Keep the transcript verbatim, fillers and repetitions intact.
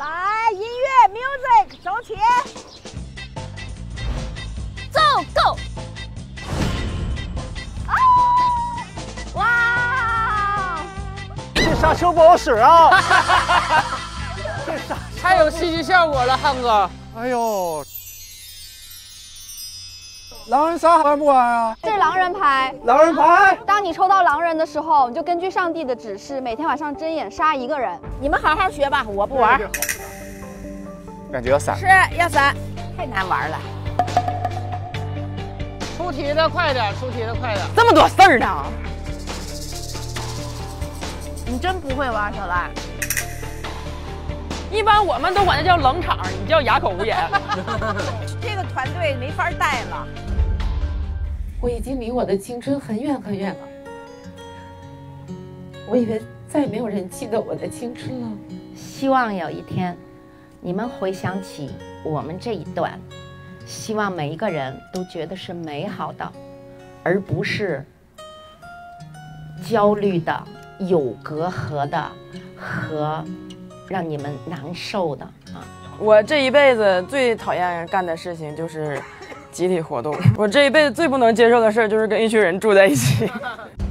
来，音乐 music 走起， 走 go。 啊！哇！ 这沙丘不好使啊！这沙太有戏剧效果了，汉哥。 哎呦！ 狼人杀玩不玩啊？ 这是狼人牌。 狼人牌。 当你抽到狼人的时候，你就根据上帝的指示，每天晚上睁眼杀一个人。 你们好好学吧，我不玩。 感觉要散。 是要散，太难玩了。 出题的快点，出题的快点。 这么多事儿呢？你真不会玩，小赖。 一般我们都管它叫冷场，你叫哑口无言。 这个团队没法带了。 我已经离我的青春很远很远了，我以为再也没有人记得我的青春了。 希望有一天，你们回想起我们这一段，希望每一个人都觉得是美好的，而不是焦虑的、有隔阂的和让你们难受的啊！ 我这一辈子最讨厌干的事情就是集体活动。我这一辈子最不能接受的事就是跟一群人住在一起。